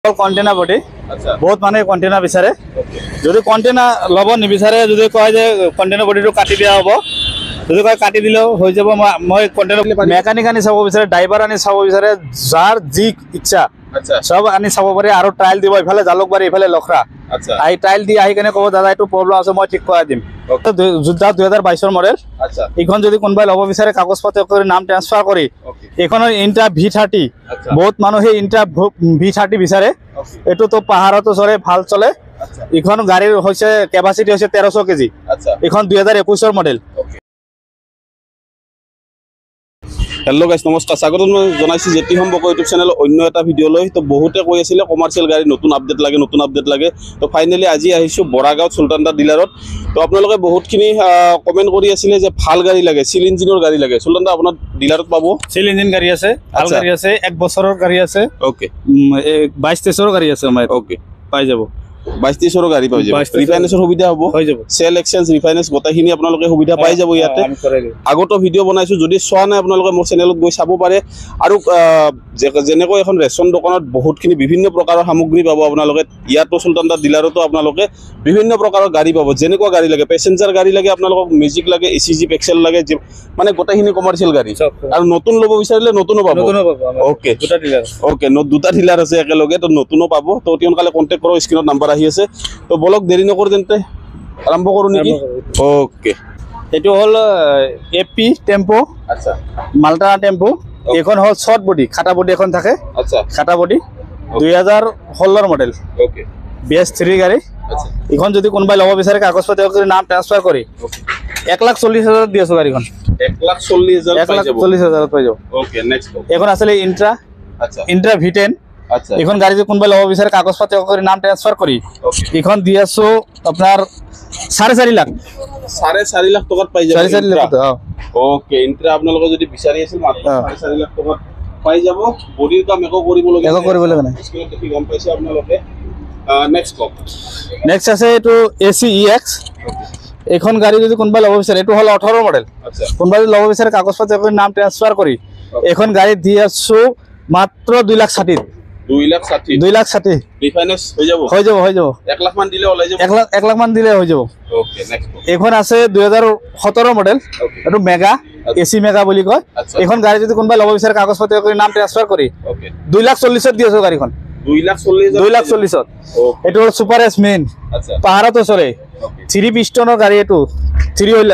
container body আচ্ছা বহুত মানে কন্টেনার বিচাৰে যদি কন্টেনার লব নিবিচাৰে যদি কয় যে কন্টেনার বডিটো কাটি দিয়া হ'ব যদি কয় কাটি দিলেও হৈ যাব মই কন্টেনার মেকানিক আনি চাব বিচাৰে ড্ৰাইভাৰ আনি চাব বিচাৰে যাৰ যি ইচ্ছা আচ্ছা সব আনি চাব পাৰি আৰু ট্ৰায়াল দিব ইফালে জালুকবাৰী ইফালে লখৰা আচ্ছা আই ট্ৰায়াল দি আহি কেনে ক'ব দাদা এইটো প্ৰব্লেম আছে মই ঠিক কৰাই দিম যোদ্ধা 2022 মডেল আচ্ছা এইখন যদি কোনোবাই ল'ব বিচাৰে কাগজ পত্ৰ কৰি নাম ট্ৰান্সফাৰ কৰি এইখনৰ ইন্ট্ৰা V30 বহুত মানুহে ইন্ট্ৰা V30 বিচাৰে এটো তো পাহাৰতো চলে ভাল চলে এইখন গাড়ীৰ হৈছে কেপাসিটি হৈছে 1300 কেজি আচ্ছা এইখন 2021 মডেল हेलो गाइस नमस्कार स्वागत जनाइছি जेटी সম্পৰ্ক ইউটিউব চেনেল অন্য এটা ভিডিও লৈ তো বহুতে কৈ আছিল কমাৰ্শিয়াল গাড়ী নতুন আপডেট লাগে তো ফাইনালি আজি আহিছো বৰাগাঁও সুলতানদা ডিলাৰত তো আপোনালোকে বহুতখিনি কমেন্ট কৰি আছিল যে ভাল গাড়ী লাগে সিল ইঞ্জিনৰ গাড়ী লাগে সুলতানদা আপোনাৰ ডিলাৰত পাব সিল ইঞ্জিন গাড়ী আছে ভাল গাড়ী আছে 1 বছৰৰ গাড়ী আছে ওকে 22-23 গাড়ী আছে আমাৰ ওকে পাই যাব 22-23 গাড়ী পাই যাব ৰিফাইনেন্সৰ সুবিধা হ'ব হৈ যাব সেল এক্সচেঞ্জ ৰিফাইনেন্স গটাখিনি আপোনালোকে সুবিধা পাই যাব ইয়াতে আগতো ভিডিও বনাইছো যদি সোৱা নাই আপোনালোকে মোৰ চেনেলত গৈ চাব পাৰে আৰু যেনেকৈ এখন ৰেশন দোকানত বহুতখিনি বিভিন্ন প্ৰকাৰৰ সামগ্ৰী পাব আপোনালোকে ইয়াতো সুলতানদা ডিলাৰতো আপোনালোকে বিভিন্ন প্ৰকাৰৰ গাড়ী পাব যেনেকুৱা গাড়ী লাগে প্যাসেঞ্জাৰ গাড়ী লাগে আপোনালোকক মিউজিক লাগে এসিজি পেক্সেল লাগে মানে গটাখিনি কমাৰ্শিয়াল গাড়ী আৰু নতুন ল'ব বিচাৰিলে নতুনো পাব ওকে দুটা ডিলাৰ ওকে দুটা ডিলাৰ আছে একেলগে তো নতুনো পাব তো অতি সোনকালে কন্টাক্ট কৰক স্ক্ৰিনত নাম্বাৰ আহি আছে তো বলক দেৰি নকৰ তেন্তে আৰম্ভ কৰো নেকি ওকে এটো হল এপি টেম্পো আচ্ছা মাল্টা টেম্পো এখন হল শর্ট বডি খাটা বডি এখন থাকে আচ্ছা খাটা বডি 2016 মডেল ওকে BS3 গাড়ী আচ্ছা এখন যদি কোনোবাই ল'ব বিচাৰে কাগজ পত্ৰ কৰি নাম ট্ৰান্সফাৰ কৰি 1,40,000 দিছো গাড়ীখন 1,40,000 পাই যাব ওকে নেক্সট এখন আছে ইন্ট্ৰা আচ্ছা ইন্ট্ৰা V10 আচ্ছা এখন গাড়ী যদি কোনোবাই ল'ব বিচাৰে কাগজ পত্ৰ কৰি নাম ট্ৰান্সফাৰ কৰি এখন দি আছো আপোনাৰ 4.5 লাখ 4.5 লাখ টকাত পাই যাব 4.5 লাখ ওকে ইন্ট্ৰা আপোনালোকে যদি বিচাৰি আছিল মাত্ৰ 4.5 লাখ টকাত পাই যাব বডিৰ কাম একো কৰিব লগা নাই স্ক্ৰিনত দেখি গম পাইছে আপোনালোকে নেক্সট আছে এটো AC EX এখন গাড়ী যদি কোনোবাই ল'ব বিচাৰে এটো হল 18 মডেল আচ্ছা কোনোবাই ল'ব বিচাৰে কাগজ পত্ৰ কৰি নাম ট্ৰান্সফাৰ কৰি এখন গাড়ী দি আছো মাত্ৰ 2,60,000 ৰিফাইনেন্স হৈ যাব 1 লাখ মান দিলে ওলাই যাব 1 লাখ মান দিলে হৈ যাব ওকে নেক্সট এখন আছে 2017 মডেল এটো মেগা AC মেগা বুলি কয় এখন গাড়ী যদি কোনোবাই ল'ব বিচাৰে কাগজ পত্ৰ কৰি নাম ট্ৰান্সফাৰ কৰি ওকে 2,40,000 দি আছো গাড়ীখন 2,40,000 এটো হল সুপার এস মেইন আচ্ছা পাহাৰতো চলে 3 পিস্টনৰ গাড়ী এটো 3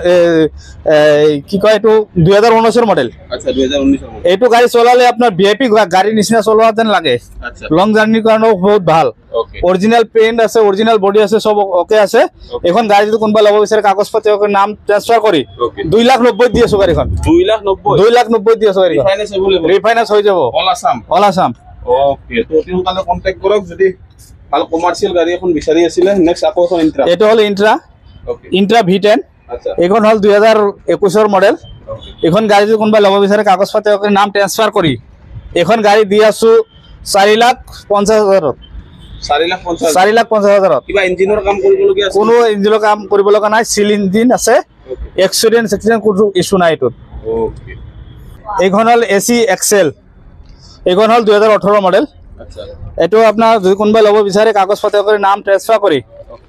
কি কয় এটো 2019 মডেল আচ্ছা 2019 মডেল এটো গাড়ী চলালে আপোনাৰ ভিআইপি গাড়ী নিচিনা চলোৱা যেন লাগে আচ্ছা লং জাৰ্নিৰ কাৰণে বহুত ভাল ওকে অৰিজিনাল পেইন্ট আছে অৰিজিনাল বডি আছে সব ওকে আছে এখন গাড়ী যদি কোনোবা ল'ব বিচাৰে কাগজ পত্ৰ কৰি নাম ট্ৰান্সফাৰ কৰি 2,90,000 দি আছো গাড়ীখন 2,90,000 দি আছো গাড়ীখন ৰিফাইনেন্স হৈ যাব অল আসাম ওকে তো তিনকালে কন্টাক্ট কৰক যদি ভাল কমাৰ্শিয়াল গাড়ী এখন বিচাৰি আছিল নেক্সট আকৌ এখন ইন্ট্ৰা এটো হল ইন্ট্ৰা ওকে ইন্ট্ৰা V10 আচ্ছা এখন হল 2021 মডেল এখন গাড়ী যদি কোনোবা ল'ব বিচাৰে কাগজ পত্ৰ কৰি নাম ট্ৰান্সফাৰ কৰি এখন গাড়ী দি আছো 4,50,000 4,50,000 কিবা ইঞ্জিনৰ কাম কৰিবলগীয়া আছে কোনো ইঞ্জিনৰ কাম কৰিব লগা নাই সিল ইঞ্জিন আছে এক্সিডেন্ট কোনো ইস্যু নাই এটো ওকে এইখন হল AC এক্সেল এইখন হল 2018 মডেল আচ্ছা এটো আপোনাৰ যদি কোনোবাই ল'ব বিচাৰে কাগজ পত্ৰ কৰি নাম ট্ৰান্সফাৰ কৰি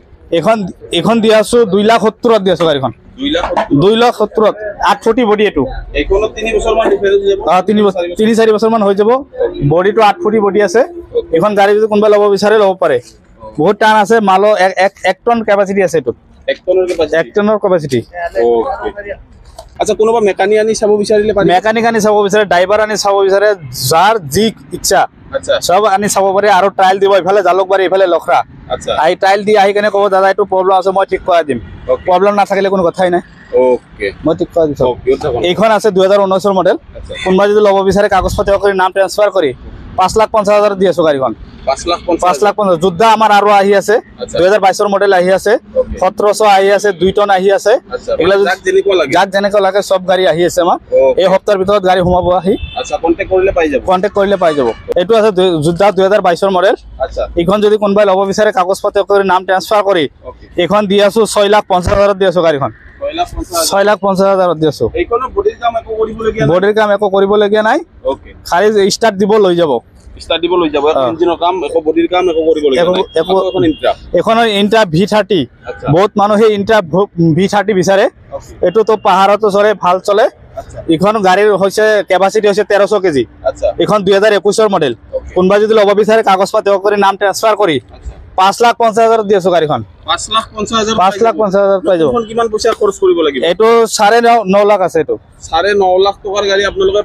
এখন দি আছো 2,70,000 দি আছো গাড়ীখন 2,70,000 840 বডি এটো এইখনত 3 বছৰ মান ডিফাৰেন্স যাব 3-4 বছৰ মান হৈ যাব বডিটো 840 বডি আছে এখন গাড়ী যদি কোনোবাই ল'ব বিচাৰে ল'ব পাৰে বহুত টান আছে মালো 1 টন কেপাসিটি আছে এটো 1 টনৰ কেপাসিটি ওকে আচ্ছা কোনোবা মেকানিক আনি চাব বিচাৰিলে পাৰি মেকানিক আনি চাব বিচাৰে ড্ৰাইভাৰ আনি চাব বিচাৰে যাৰ যি ইচ্ছা আচ্ছা সব আনি চাব পাৰে আৰু ট্ৰায়াল দিব ইফালে জালুকবাৰী ইফালে লখৰা আচ্ছা আই ট্ৰায়াল দি আহি কেনে ক'ব দাদা এইটো প্ৰব্লেম আছে মই ঠিক কৰাই দিম প্ৰব্লেম নাথাকিলে কোনো কথাই নাই ওকে মই ঠিক কৰাই দিছো এইখন আছে 2019 মডেল কোনোবা যদি ল'ব বিচাৰে কাগজ পত্ৰ কৰি নাম ট্ৰান্সফাৰ কৰি 5,50,000 দি আছো গাড়ীখন 5,50,000 যোদ্ধা আমাৰ আৰু আহি আছে 2022 মডেল আহি আছে 1700 আহি আছে 2 টন আহি আছে এগুলা যাক যেনেকৈ লাগে সব গাড়ী আহি আছে আমাৰ এই সপ্তাহৰ ভিতৰত গাড়ী সোমাব আহি আচ্ছা কন্টাক্ট কৰিলে পাই যাব এটো আছে যোদ্ধা 2022 মডেল আচ্ছা এখন যদি কোনোবাই ল'ব বিচাৰে কাগজ পত্ৰ কৰি নাম ট্ৰান্সফাৰ কৰি এখন দি আছো 6,50,000 দি আছো গাড়ীখন 6,50,000 দি আছো এইখনৰ বডিৰ কাম একো কৰিবলগীয়া নাই খালি ষ্টাৰ্ট দিব লৈ যাব ষ্টাৰ্ট দিব লৈ যাব ইঞ্জিনৰ কাম একো বডিৰ কাম একো কৰিব লাগিব এখন ইন্ট্ৰা এখনৰ ইন্ট্ৰা V30 আচ্ছা বহুত মানুহে ইন্ট্ৰা V30 বিচাৰে এটো তো পাহাৰতো চলে ভাল চলে এখন গাড়ীৰ হৈছে কেপাসিটি হৈছে 1300 কেজি আচ্ছা এখন 2021 ৰ মডেল কোনবা যদি লব বিচাৰে কাগজ পাতি কৰি নাম ট্ৰান্সফাৰ কৰি 5,50,000 দি আছো গাড়ীখন 5,50,000 5,50,000 পাই যাব এখন কিমান পইচা খৰচ কৰিব লাগিব এটো 9.5 লাখ আছে এটো 9.5 লাখ টকাৰ গাড়ী আপোনালোকে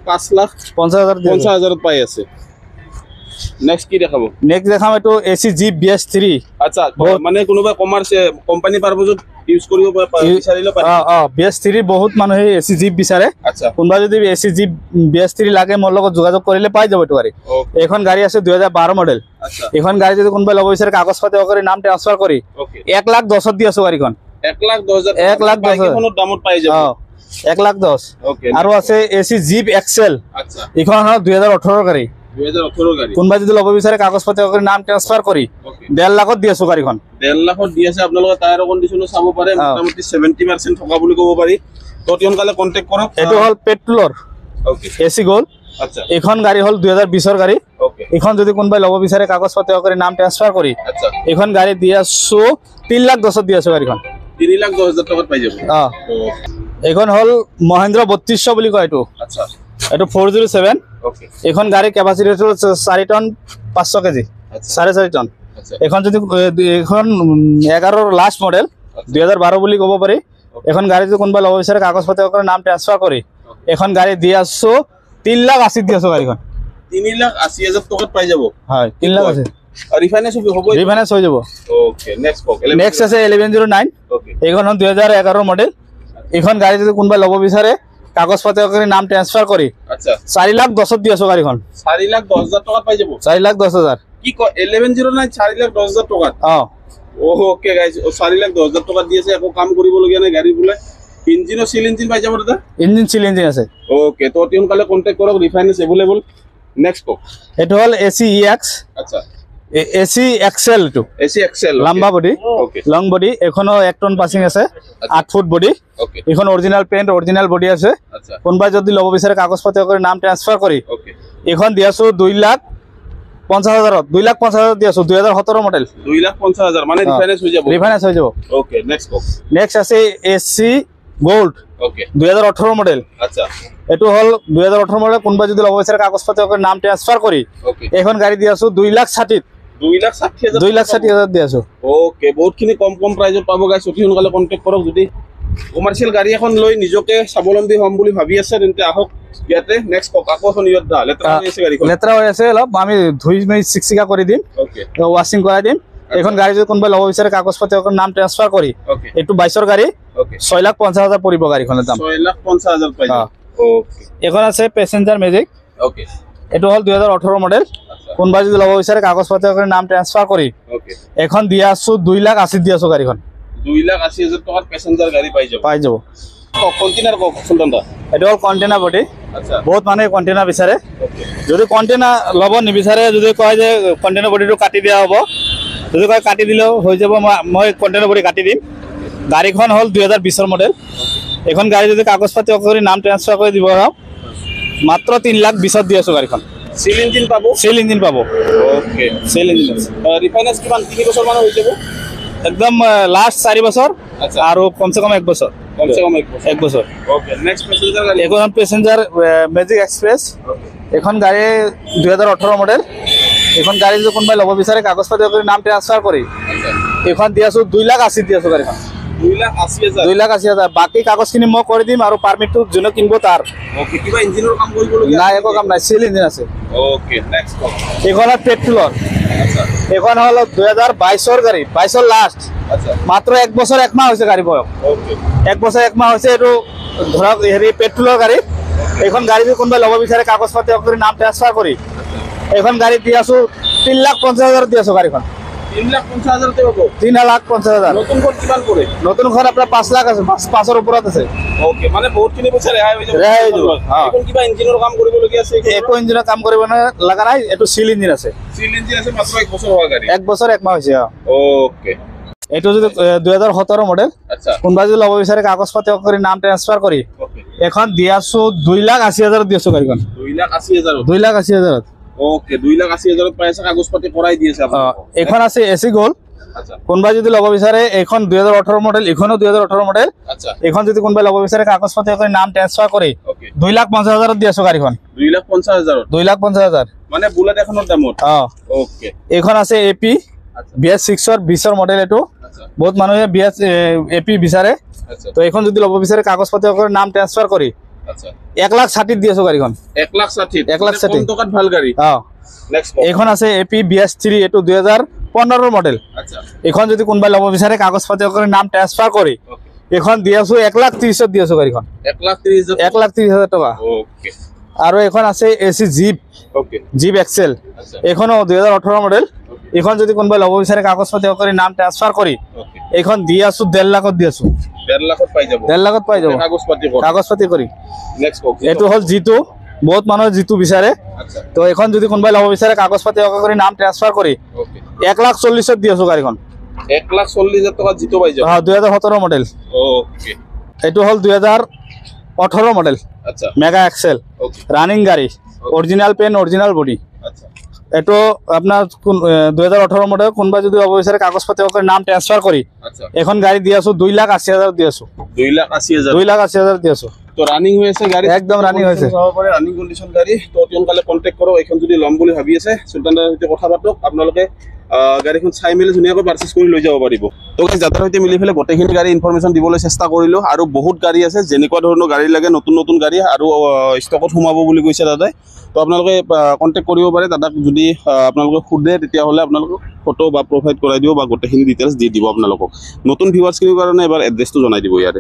5,50,000 পাই আছে নেক্সট কি দেখাবো নেক্সট দেখাম এটো AC Jeep BS3 আচ্ছা মানে কোনোবা কমাৰ্চ কোম্পানী পাৰপজত ইউজ কৰিব বিচাৰিলে পাৰি BS3 বহুত মানুহে AC Jeep বিচাৰে আচ্ছা কোনবা যদি AC Jeep BS3 লাগে মোৰ লগত যোগাযোগ কৰিলে পাই যাব এটো গাড়ী এখন গাড়ী আছে 2012 মডেল আচ্ছা এখন গাড়ী যদি কোনবা ল'ব বিচাৰে কাগজ পাতি কৰি নাম ট্ৰান্সফাৰ কৰি 1,10,000 দি আছো গাড়ীখন 1,10,000 এখনৰ দামত পাই যাব 1,10,000 ওকে আৰু আছে AC Jeep XL আচ্ছা এখন 2018 গাড়ী 2018 গাড়ী কোনবা যদি ল'ব বিচাৰে কাগজ পাতি কৰি নাম ট্ৰান্সফাৰ কৰি 1.5 লাখত দি আছো গাড়ীখন 1.5 লাখত দি আছে আপোনালোকে টায়াৰ কণ্ডিচনো চাব পাৰে মোটামুটি 70% থকা বুলি ক'ব পাৰি তো তিয়ানকালে কন্টাক্ট কৰক এটো হল পেট্ৰোলৰ ওকে AC গোল আচ্ছা এখন গাড়ী হল 2020 ৰ গাড়ী ওকে এখন যদি কোনবা ল'ব বিচাৰে কাগজ পাতি কৰি নাম ট্ৰান্সফাৰ কৰি আচ্ছা এখন গাড়ী দি আছো 3,10,000 দি আছো গাড়ীখন 3,10,000 টকাত পাই যাব এখন হল মহেন্দ্ৰ 3200 বুলি কয় এটো আচ্ছা এটো 407 ওকে এখন গাড়ী কেপাসিটি 4 টন 500 কেজি 4.5 টন আচ্ছা এখন যদি এখন 11 ৰ লাস্ট মডেল 2012 বুলি ক'ব পাৰি এখন গাড়ী যদি কোনবা ল'ব বিচাৰে কাগজ পাতি কৰি নাম ট্ৰান্সফাৰ কৰি এখন গাড়ী দি আছো 3,80,000 দি আছো গাড়ীখন 3,80,000 টকাত পাই যাব হয় 3,80,000 রিফাইন্যান্স হ'ব রিফাইন্যান্স হৈ যাব ওকে নেক্সট কক নেক্সট আছে 1109 ওকে এখন 2011 মডেল এখন গাড়ী যদি কোনবা ল'ব বিচাৰে কাগজ পাতি কৰি নাম ট্ৰান্সফার কৰি আচ্ছা 4,10,000 দি আছো গাড়ীখন 4,10,000 টকা পাই যাব 4,10,000 কি ক 1109 4,10,000 টকা ওকে গাইস 4,10,000 টকা দি আছে একো কাম কৰিব লগিয়া নাই গাড়ী বুলে ইঞ্জিন ও সিল ইঞ্জিন পাই যাব দাদা ইঞ্জিন সিল ইঞ্জিন আছে ওকে তো তিয়ানকালে কন্টাক্ট কৰক রিফাইন্যান্স अवेलेबल নেক্সট কক এটো হল AC EX আচ্ছা AC XL two AC XL লম্বা বডি ওকে লং বডি এখনো 1 টন পাসিং আছে 8 ফুট বডি ওকে এখন অরিজিনাল পেইন্ট অরিজিনাল বডি আছে আচ্ছা কোনবা যদি ল'ব বিচাৰে কাগজ পাতি কৰি নাম ট্ৰান্সফাৰ কৰি ওকে এখন দি আছো 2,50,000 2,50,000 দি আছো 2017 মডেল 2,50,000 মানে রিফাইন্যান্স হৈ যাব রিফাইন্যান্স হৈ যাব ওকে নেক্সট কক নেক্সট আছে AC গোল্ড ওকে 2018 মডেল আচ্ছা এটো হল 2018 মডেল কোনবা যদি ল'ব বিচাৰে কাগজ পাতি কৰি নাম ট্ৰান্সফাৰ কৰি ওকে এখন গাড়ী দি আছো 2,60,000 2,60,000 দি আছো ওকে বহুতখিনি কম কম প্ৰাইজত পাব গাইছ অতি সোনকালে কন্টাক্ট কৰক যদি কমাৰ্শিয়েল গাড়ী এখন লৈ নিজকে স্বাৱলম্বী হ'ম বুলি ভাবি আছে তেন্তে আহক ইয়াতে নেক্সট কক আকৌ এখন ইয়দা লেত্ৰা হৈ আছে গাড়ীখন লেত্ৰা হৈ আছে অলপ আমি ধুই মেই চিকচিকা কৰি দিম ওকে ওয়াশিং কৰাই দিম এখন গাড়ী যদি কোনবা ল'ব বিচাৰে কাগজ পাতি কৰি নাম ট্ৰান্সফাৰ কৰি ওকে এটো 22 ৰ গাড়ী ওকে 6,50,000 পৰিব গাড়ীখনৰ দাম 6,50,000 পাই যাব ওকে এখন আছে প্যাসেঞ্জাৰ মেজিক ওকে এটো হল 2018 মডেল কোনবা যদি ল'ব বিচাৰে কাগজ পাতি কৰি নাম ট্ৰান্সফাৰ কৰি ওকে এখন দি আছো 2,80,000 দি আছো গাড়ীখন 2,80,000 টকাত প্যাসেঞ্জাৰ গাড়ী পাই যাব কন্টেইনাৰ কক সুলতানদা এটো হল কন্টেইনাৰ বডি আচ্ছা বহুত মানুহে কন্টেইনাৰ বিচাৰে ওকে যদি কন্টেইনাৰ ল'ব নিবিচাৰে যদি কয় যে কন্টেইনাৰ বডিটো কাটি দিয়া হ'ব যদি কয় কাটি দিলেও হৈ যাব মই কন্টেইনাৰ বডি কাটি দিম গাড়ীখন হল 2020 ৰ মডেল এখন গাড়ী যদি কাগজ পাতি কৰি নাম ট্ৰান্সফাৰ কৰি দিব মাত্ৰ 3,20,000 দি আছো গাড়ীখন সিল ইঞ্জিন পাবো সেল ইঞ্জিন পাবো ওকে সেল ইঞ্জিন রিফাইন্যান্স কিমান 3 বছৰ মান হৈ যাব একদম লাস্ট 4 বছৰ আচ্ছা আৰু কমসে কম 1 বছৰ কমসে কম 1 বছৰ 1 বছৰ ওকে নেক্সট প্যাসেঞ্জাৰ গাড়ী এখন প্যাসেঞ্জাৰ ম্যাজিক এক্সপ্ৰেছ এখন গাড়ী 2018 মডেল এখন গাড়ী যদি কোনবাই ল'ব বিচাৰে কাগজ পাতি কৰি নাম ট্ৰান্সফাৰ কৰি এখন দি আছো 2,80,000 দি আছো গাড়ীখন 2,80,000 2,80,000 বাকি কাগজখিনি মই কৰি দিম আৰু পাৰমিটটো যোনে কিনিব তাৰ ওকে কিবা ইঞ্জিনৰ কাম কৰিব লগিয়া নাই একো কাম নাই সেল ইঞ্জিন আছে ওকে নেক্সট কক এখন পেট্ৰোলৰ আচ্ছা এখন হল 2022 ৰ গাড়ী 22 ৰ লাস্ট আচ্ছা মাত্ৰ 1 বছৰ 1 মাহ হৈছে গাড়ী বয়স ওকে 1 বছৰ 1 মাহ হৈছে এটো ধৰক হেৰি পেট্ৰোলৰ গাড়ী এখন গাড়ী যদি কোনবা ল'ব বিচাৰে কাগজ পাতি কৰি নাম ট্ৰান্সফাৰ কৰি এখন গাড়ী দি আছো 3,50,000 দি আছো গাড়ীখন 3,50,000 তে হ'ব 3,50,000 নতুন কোন কিমান পৰে নতুন ঘৰ আপোনাৰ 5 লাখ আছে 5 ৰ ওপৰত আছে ওকে মানে বহুতখিনি পইচা ৰেহাই হৈ যাব ৰেহাই হৈ যাব এখন কিবা ইঞ্জিনৰ কাম কৰিব লগিয়া আছে একো ইঞ্জিনৰ কাম কৰিব লগা নাই এটো সিল ইঞ্জিন আছে সিল ইঞ্জিন আছে মাত্ৰ 1 বছৰ হোৱা গাড়ী 1 বছৰ 1 মাহ হৈছে ওকে এটো যদি 2017 মডেল আচ্ছা কোনবা যদি ল'ব বিচাৰে কাগজ পাতি কৰি নাম ট্ৰান্সফাৰ কৰি ওকে এখন দি আছো 2,80,000 দি আছো গাড়ীখন 2,80,000 2,80,000 ওকে 2,80,000 পাই আছে কাগজ পাতি কৰাই দি আছে আপুনি এখন আছে এসি গোল্ড আচ্ছা কোনবা যদি লব বিচাৰে এখন 2018 মডেল এখনো 2018 মডেল আচ্ছা এখন যদি কোনবা লব বিচাৰে কাগজ পাতি কৰি নাম ট্ৰান্সফাৰ কৰি ওকে 2,50,000 দি আছো গাড়ীখন 2,50,000 2,50,000 মানে বুলেট এখনৰ দামত ওকে এখন আছে এপি BS6 ৰ 20 মডেল এটো আচ্ছা বহুত মানুহে BS এপি বিচাৰে আচ্ছা তো এখন যদি লব বিচাৰে কাগজ পাতি কৰি নাম ট্ৰান্সফাৰ কৰি আচ্ছা 1,60,000 দি আছো গাড়ীখন 1,60,000 1,60,000 কম টকাত ভাল গাড়ী নেক্সট এখন আছে এপি BS3 এটো 2015 মডেল আচ্ছা এখন যদি কোনবা লব বিচাৰে কাগজ পাতি কৰি নাম ট্ৰান্সফাৰ কৰি এখন দি আছো 1,30,000 দি আছো গাড়ীখন 1,30,000 টকা ওকে আৰু এখন আছে AC jeep okay jeep XL আচ্ছা এখনো 2018 মডেল এখন যদি কোনবা লব বিচাৰে কাগজ পাতি কৰি নাম ট্ৰান্সফাৰ কৰি ওকে এখন দি আছো 1.5 লাখত দি আছো 1.5 লাখত পাই যাব 1.5 লাখত পাই যাব কাগজ পাতি কৰি নেক্সট ওকে এটো হল জিটো বহুত মানুহে জিটো বিচাৰে আচ্ছা তো এখন যদি কোনবা লব বিচাৰে কাগজ পাতি কৰি নাম ট্ৰান্সফাৰ কৰি ওকে 1,40,000 দি আছো গাড়ীখন 1,40,000 টকা জিতো পাই যাব 2017 মডেল ওকে এটো হল 2018 মডেল আচ্ছা মেগা এক্সেল ওকে রানিং গাড়ি অরিজিনাল পেন অরিজিনাল বডি আচ্ছা এটো আপনার 2018 মডেল কোনবা যদি অবশ্যই কাগজ পাতি করে নাম ট্রান্সফার করি আচ্ছা এখন গাড়ি দি আছো 2,80,000 দি আছো 2,80,000 2,80,000 দি আছো তো রানিং হয়েছে গাড়ি একদম রানিং হয়েছে রানিং কন্ডিশন গাড়ি তো অতিয়নকালে কন্টাক্ট করো এখন যদি লম বুলি ভাবি আছে সুলতানৰ সৈতে কথা পাতক আপোনালোকে গাড়ীখন চাই মেলি ধুনীয়াকৈ পাৰ্চেছ কৰি লৈ যাব পাৰিব তো গাইজ যাতাৰ সৈতে মিলি ফেলে গোটেইখিনি গাড়ী ইনফৰমেশ্যন দিবলৈ চেষ্টা কৰিলোঁ আৰু বহুত গাড়ী আছে যেনেকুৱা ধৰণৰ গাড়ী লাগে নতুন নতুন গাড়ী আৰু ষ্টকত সোমাব বুলি কৈছে দাদাই তো আপোনালোকে কণ্টেক্ট কৰিব পাৰে দাদাক যদি আপোনালোকে সোধে তেতিয়াহ'লে আপোনালোকক ফটো বা প্ৰভাইড কৰাই দিব বা গোটেইখিনি ডিটেইলছ দি দিব আপোনালোকক নতুন ভিউৱাৰ্ছখিনিৰ কাৰণে এবাৰ এড্ৰেছটো জনাই দিব ইয়াৰে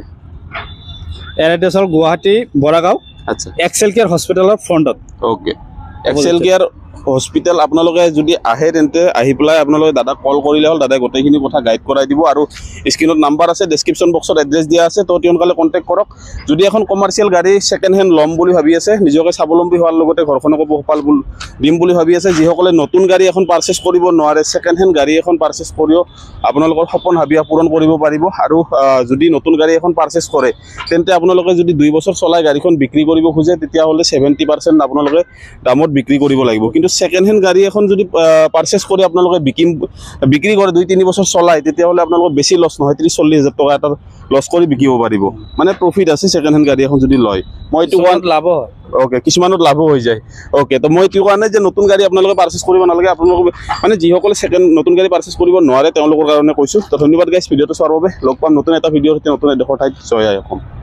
এড্ৰেছ হল গুৱাহাটী বৰাগাঁও আচ্ছা এক্সেল কেয়াৰ হস্পিটেলৰ ফ্ৰণ্টত ওকে এক্সেল কেয়াৰ হস্পিটেল আপোনালোকে যদি আহে তেন্তে আহি পেলাই আপোনালোকে দাদাক কল কৰিলে হ'ল দাদাই গোটেইখিনি কথা গাইড কৰাই দিব আৰু স্ক্ৰীনত নাম্বাৰ আছে ডেছক্ৰিপশ্যন বক্সত এড্ৰেছ দিয়া আছে তো তেওঁলোকে কণ্টেক্ট কৰক যদি এখন কমাৰ্চিয়েল গাড়ী ছেকেণ্ড হেণ্ড ল'ম বুলি ভাবি আছে নিজকে স্বাৱলম্বী হোৱাৰ লগতে ঘৰখনকো পোহপাল দিম বুলি ভাবি আছে যিসকলে নতুন গাড়ী এখন পাৰ্চেছ কৰিব নোৱাৰে ছেকেণ্ড হেণ্ড গাড়ী এখন পাৰ্চেছ কৰিও আপোনালোকৰ সপোন হাবিয়া পূৰণ কৰিব পাৰিব আৰু যদি নতুন গাড়ী এখন পাৰ্চেছ কৰে তেন্তে আপোনালোকে যদি 2 বছৰ চলাই গাড়ীখন বিক্ৰী কৰিব খোজে তেতিয়াহ'লে 70% আপোনালোকে দামত বিক্ৰী কৰিব লাগিব কিন্তু ছেকেণ্ড হেণ্ড গাড়ী এখন যদি পাৰ্চেছ কৰি আপোনালোকে বিক্ৰী কৰে 2-3 বছৰ চলাই তেতিয়াহ'লে আপোনালোকৰ বেছি লছ নহয় 30-40,000 টকা এটা লছ কৰি বিকিব পাৰিব মানে প্ৰফিট আছে ছেকেণ্ড হেণ্ড গাড়ী এখন যদি লয় মই এইটো লাভ হয় ওকে কিছুমানত লাভো হৈ যায় ওকে তো মই এইটো কাৰণে যে নতুন গাড়ী আপোনালোকে পাৰ্চেছ কৰিব নালাগে আপোনালোকে মানে যিসকলে নতুন গাড়ী পাৰ্চেছ কৰিব নোৱাৰে তেওঁলোকৰ কাৰণে কৈছোঁ তো ধন্যবাদ গাইজ ভিডিঅ'টো চোৱাৰ বাবে লগ পাম নতুন এটা ভিডিঅ'ৰ সৈতে নতুন এডোখৰ ঠাইত জয় আই অসম